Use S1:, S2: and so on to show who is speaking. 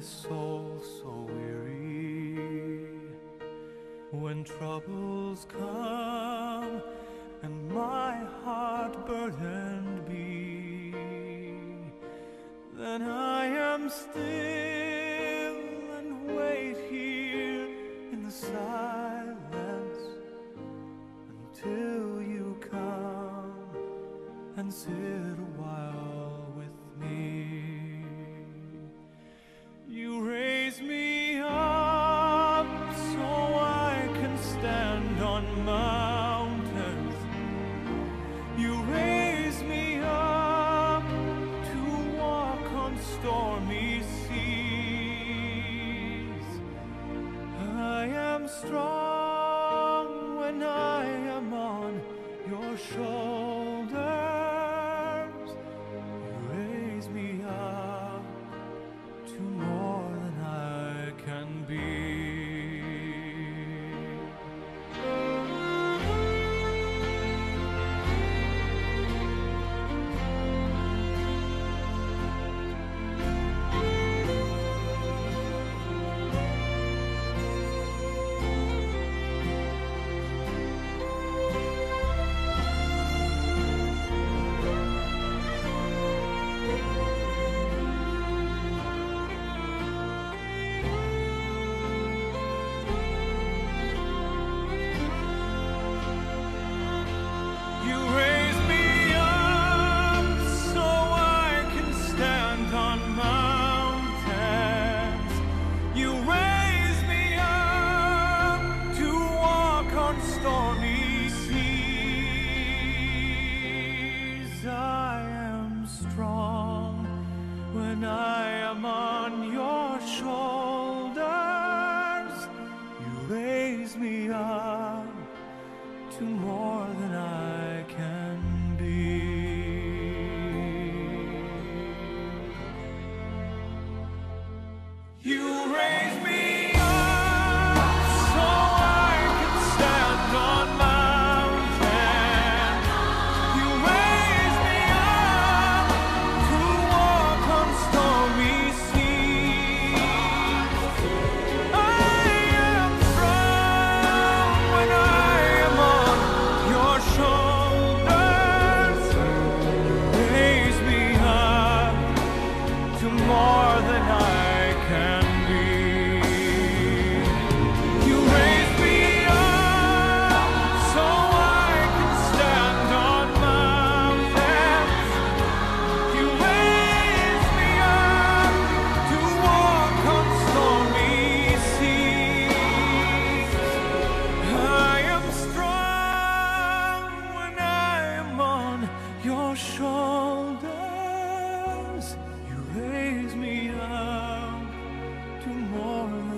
S1: soul so weary. When troubles come and my heart burdened be, then I am still and wait here in the silence until you come and sit a while with me. You raise me up so I can stand on mountains. You raise me up to walk on stormy seas. I am strong when I am on your shoulders. You raise me up to more than I can be. Stormy seas, I am strong when I am on your shoulders. You raise me up to more than I can be. You raise me more than I can be. You raise me up so I can stand on mountains. You raise me up to walk on stormy seas. I am strong when I am on your shoulders. You raise me up to more